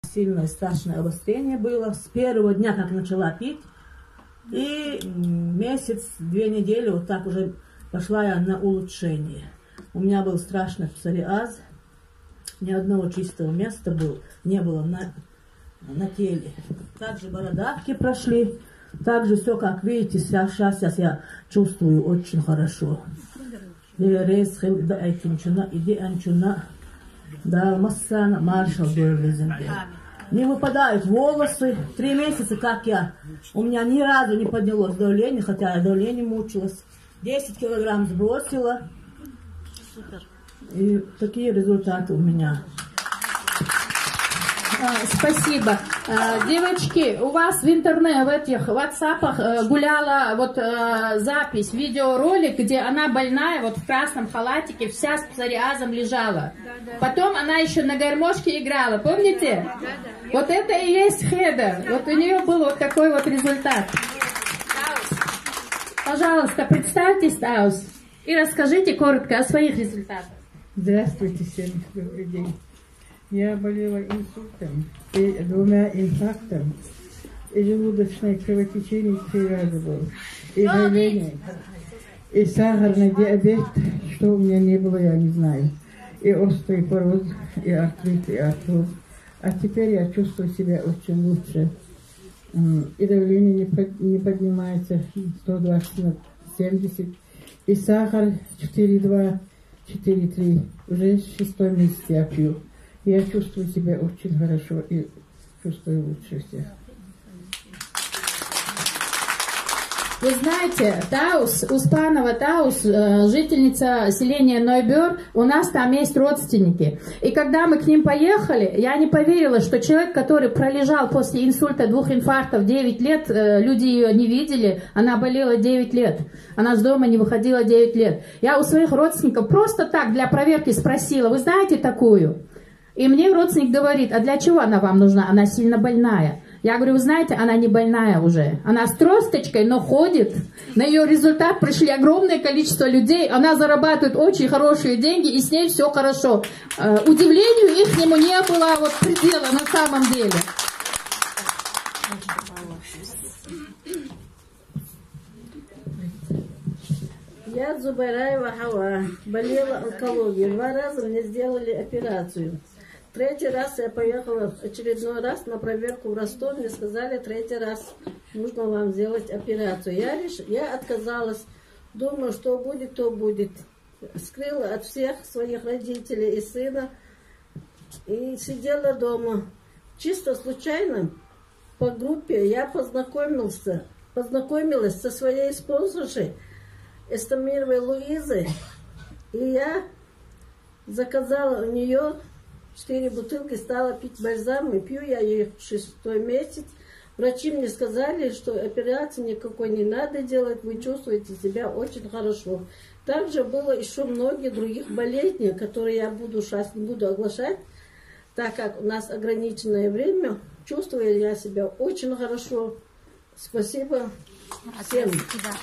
сильное, страшное обострение было. С первого дня, как начала пить, и месяц, 2 недели, вот так уже пошла я на улучшение. У меня был страшный псориаз, ни одного чистого места не было на теле. Также бородавки прошли, также все, как видите, сейчас я чувствую очень хорошо. Не выпадают волосы. 3 месяца, как у меня ни разу не поднялось давление, хотя я давление мучилась. 10 килограмм сбросила. Супер. И такие результаты у меня. Спасибо. Девочки, у вас в интернете, в этих WhatsApp гуляла вот запись, видеоролик, где она больная, вот в красном халатике, вся с псориазом лежала. Да. Потом она еще на гармошке играла, помните? Да. Вот это и есть Хеда. Вот у нее был вот такой вот результат. Пожалуйста, представьтесь, Таус, и расскажите коротко о своих результатах. Здравствуйте всем, добрый день. Я болела инсультом и 2 инфарктами, и желудочное кровотечение 3 раза было, и давление, и сахарный диабет, что у меня не было, я не знаю, и остеопороз, и артрит, и артроз. А теперь я чувствую себя очень лучше, и давление не поднимается, 120 на 70, и сахар 4,2, 4,3, уже 6-й месяц я пью. Я чувствую себя очень хорошо и чувствую лучше всех. Вы знаете, Таус, Успанова Таус, жительница селения Нойбер, у нас там есть родственники. И когда мы к ним поехали, я не поверила, что человек, который пролежал после инсульта 2 инфарктов 9 лет, люди ее не видели, она болела 9 лет. Она с дома не выходила 9 лет. Я у своих родственников просто так для проверки спросила, вы знаете такую? И мне родственник говорит, а для чего она вам нужна? Она сильно больная. Я говорю, вы знаете, она не больная уже. Она с тросточкой, но ходит. На ее результат пришли огромное количество людей. Она зарабатывает очень хорошие деньги, и с ней все хорошо. Удивлению ихнему не было вот предела на самом деле. Я Зубайраева Хава, болела онкологией. 2 раза мне сделали операцию. 3-й раз я поехала очередной раз на проверку в Ростов. Мне сказали, 3-й раз нужно вам сделать операцию. Я отказалась. Думаю, что будет, то будет. Скрыла от всех своих родителей и сына. И сидела дома. Чисто случайно по группе я познакомилась со своей спонсоршей Эстамировой Луизой. И я заказала у нее 4 бутылки, стала пить бальзам, и пью я ее 6-й месяц. Врачи мне сказали, что операции никакой не надо делать, вы чувствуете себя очень хорошо. Также было еще многие других болезней, которые я сейчас не буду оглашать, так как у нас ограниченное время. Чувствую я себя очень хорошо. Спасибо всем.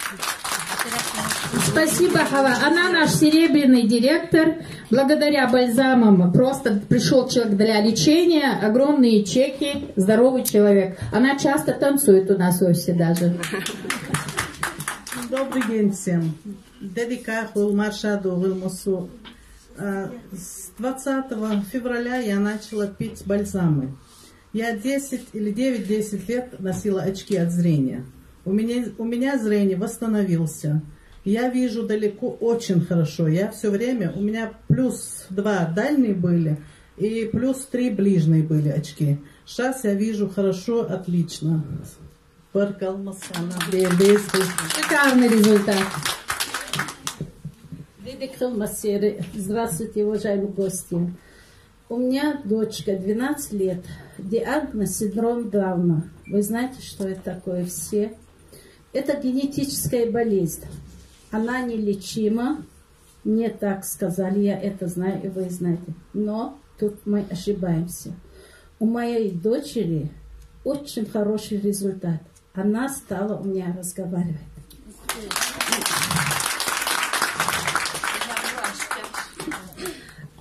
Спасибо, Хава. Она наш серебряный директор. Благодаря бальзамам просто пришел человек для лечения. Огромные чеки. Здоровый человек. Она часто танцует у нас в офисе даже. Добрый день всем. Дедика Маршаду Вилмусу. С 20 февраля я начала пить бальзамы. Я 10 или 9-10 лет носила очки от зрения. У меня зрение восстановился. Я вижу далеко очень хорошо. Я все время, у меня +2 дальние были и +3 ближние были очки. Сейчас я вижу хорошо, отлично. Шикарный результат. Здравствуйте, уважаемые гости. У меня дочка 12 лет. Диагноз синдром Дауна. Вы знаете, что это такое все? Это генетическая болезнь. Она нелечима. Мне так сказали, я это знаю, и вы знаете. Но тут мы ошибаемся. У моей дочери очень хороший результат. Она стала у меня разговаривать.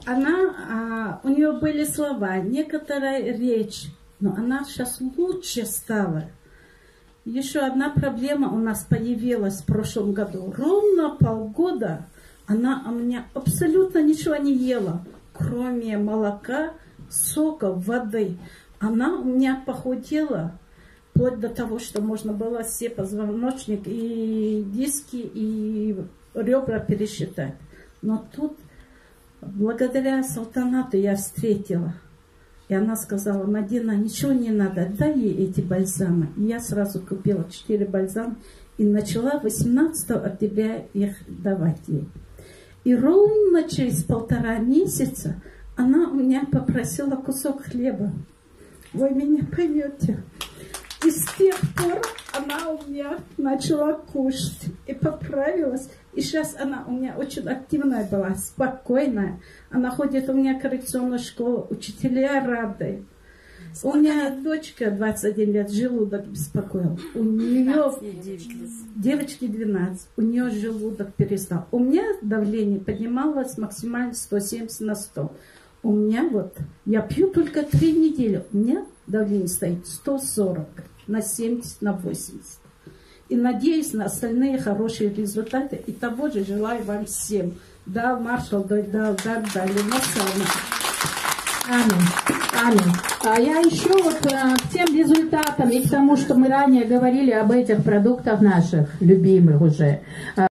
она, у нее были слова, некоторая речь, но она сейчас лучше стала. Еще одна проблема у нас появилась в прошлом году. Ровно полгода она у меня абсолютно ничего не ела, кроме молока, сока, воды. Она у меня похудела, вплоть до того, что можно было все позвоночник и диски, и ребра пересчитать. Но тут, благодаря Салтанату, я встретила. И она сказала: Мадина, ничего не надо, дай ей эти бальзамы. И я сразу купила 4 бальзама и начала 18 октября их давать ей. И ровно через 1,5 месяца она у меня попросила кусок хлеба. Вы меня поймете. И с тех пор она у меня начала кушать и поправилась. И сейчас она у меня очень активная была, спокойная. Она ходит у меня в коррекционную школу, учителя рады. У меня дочка 21 лет, желудок беспокоил. У нее девочке 12, у нее желудок перестал. У меня давление поднималось максимально 170/100. У меня вот, я пью только 3 недели, у меня давление стоит 140 на 70 на 80. И надеюсь на остальные хорошие результаты. И того же желаю вам всем. Да, маршал, да, Лена Сална. Аминь. Аминь. А я еще вот к тем результатам и к тому, что мы ранее говорили об этих продуктах наших, любимых уже.